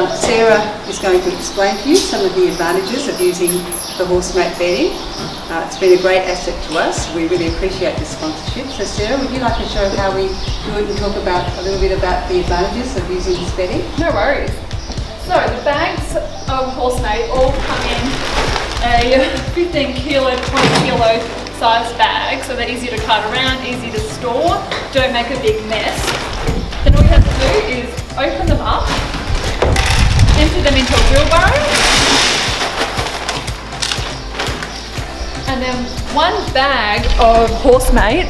Sarah is going to explain to you some of the advantages of using the Horsemate bedding. It's been a great asset to us. We really appreciate this sponsorship. So Sarah, would you like to show how we do it and talk about a little bit about the advantages of using this bedding? No worries. So the bags of Horsemate all come in a 15 kilo, 20 kilo size bag, so they're easy to cart around, easy to store, don't make a big mess. Then all you have to do is open them up, empty them into a wheelbarrow, and then one bag of Horsemate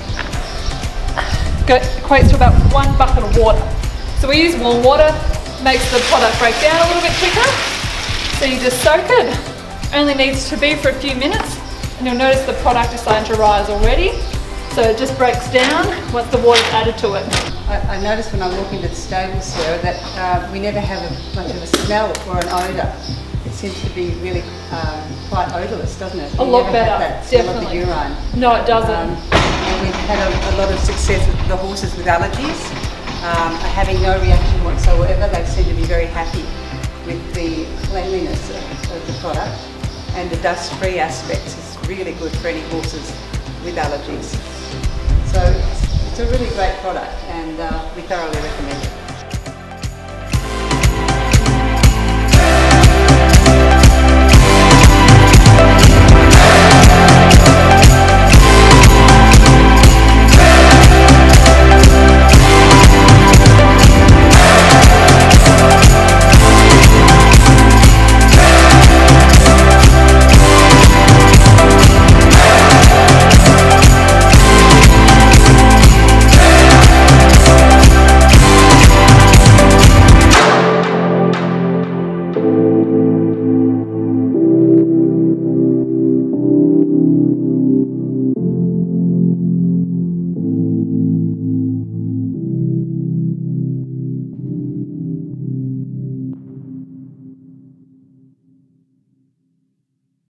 equates to about 1 bucket of water. So we use warm water, makes the product break down a little bit quicker. So you just soak it, only needs to be for a few minutes, and you'll notice the product is starting to rise already. So it just breaks down once the water's added to it. I noticed when I walk into the stables, Sarah, that we never have much of a smell or an odour. It seems to be really quite odourless, doesn't it? A lot better, that smell of the definitely. urine. No, it doesn't. And we've had a lot of success with the horses with allergies, having no reaction whatsoever. They seem to be very happy with the cleanliness of the product, and the dust-free aspects is really good for any horses with allergies. So it's a really great product, and we thoroughly recommend it.